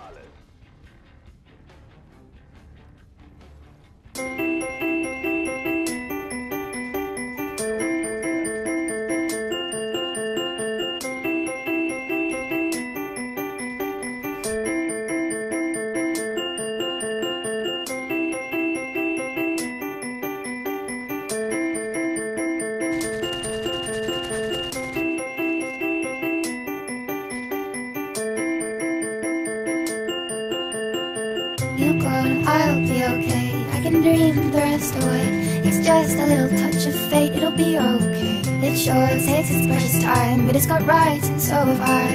You go, I'll be okay. I can dream the rest away. It's just a little touch of fate, it'll be okay. It sure takes its precious time, but it's got rights and so have I.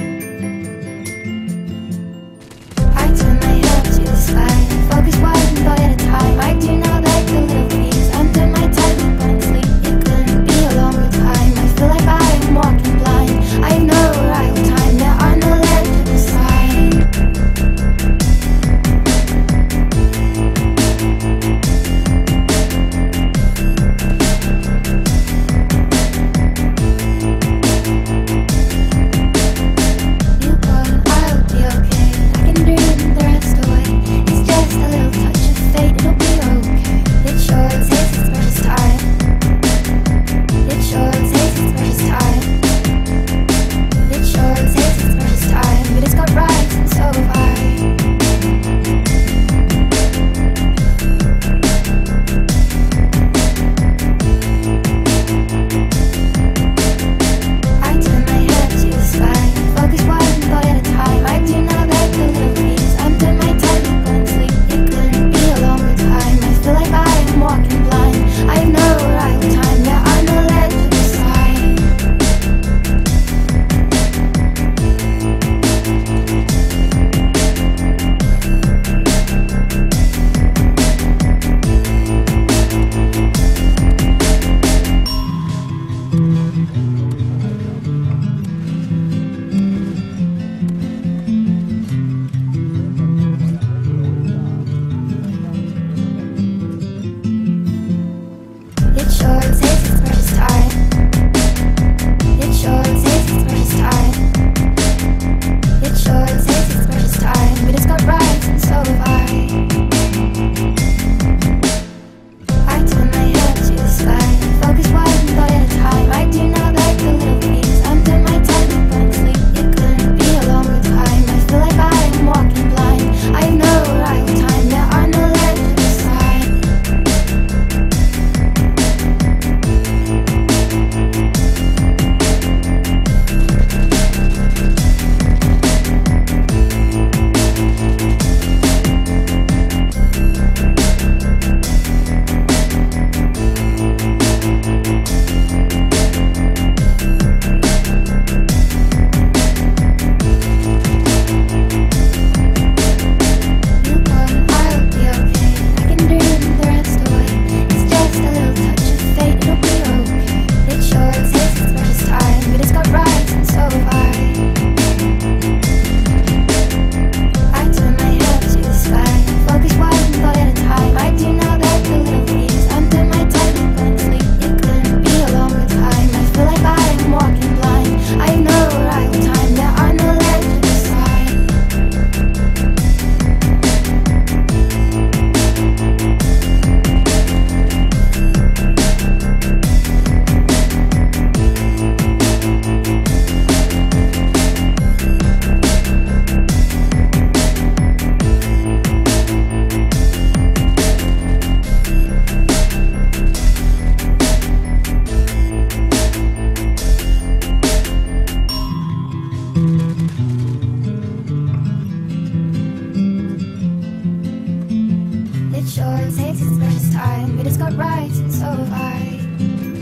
I turn my head to the sky, focus one thought at a time. I do not like the little things under my tongue, I'm gonna sleep. It couldn't be a longer time. I feel like I'm walking blind. I have no arrival time, there are no legible signs. It sure takes its precious time, but it's got rights and so have I.